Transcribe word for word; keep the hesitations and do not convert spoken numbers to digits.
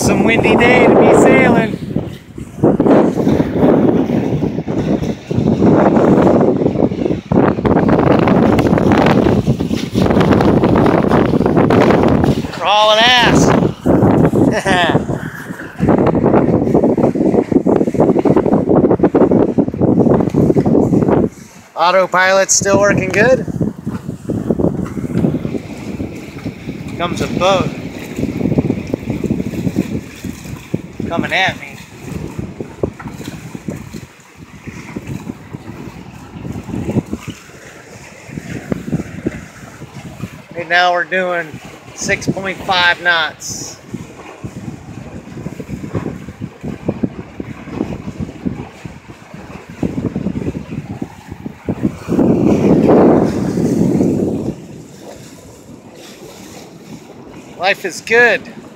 Some windy day to be sailing. Crawling ass. Autopilot's still working good. Comes a boat coming at me. Right now we're doing six point five knots. Life is good.